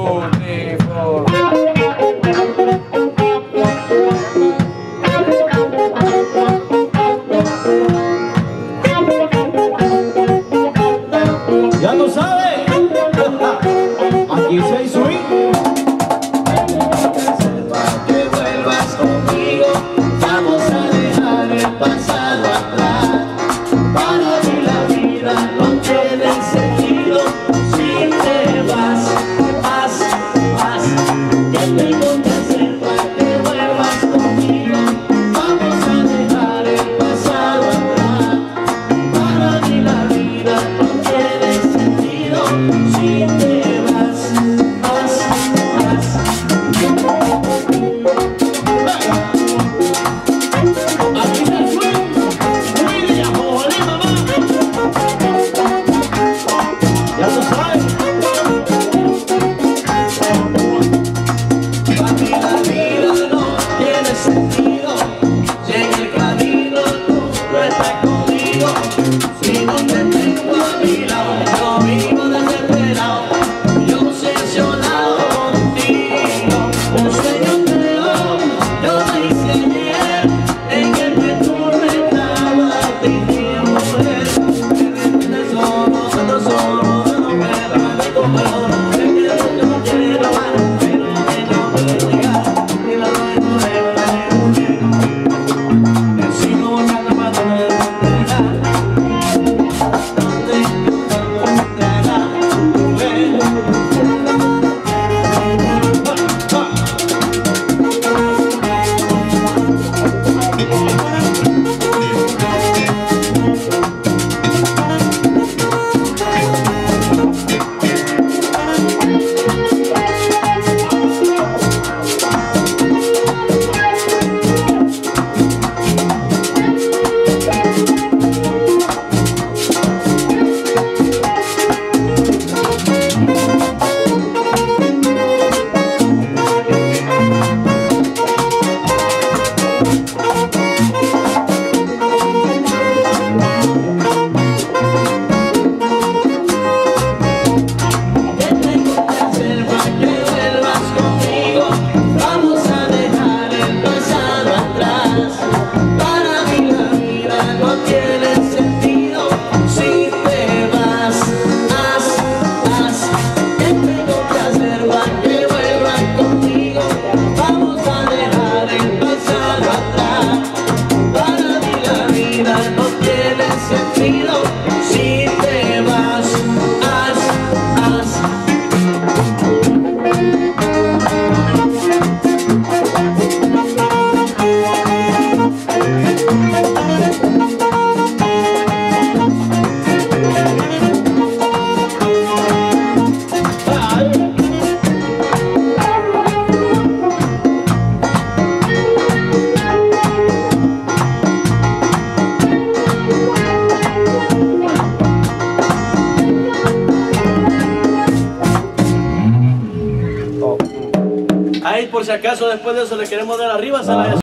beautiful. Ya tú sabes, aquí soy swing. Para que vuelvas conmigo, vamos a dejar el pasado atrás. Para mí la vida no tiene sentido si te vas, ¿qué tengo que hacer para que vuelvas conmigo? Vamos a dejar el pasado atrás. Para mí la vida no tiene sentido si te vas, Ya tú sabes. para mí la vida no tiene sentido si en el camino tú no estás conmigo. Si no te tengo a mi lado, yo vivo desesperado, yo obsesionado contigo. Un sueño creo, yo te hice ayer, en el que tú no estabas, te dije mujer, me dejé solo, ando solo, no puedo hablar conmigo. Sé que yo no quiero más, pero que no puedo llegar, y la noche no debo de conmigo. Me sigo buscando para no dejar. Ahí por si acaso después de eso le queremos dar arriba, se la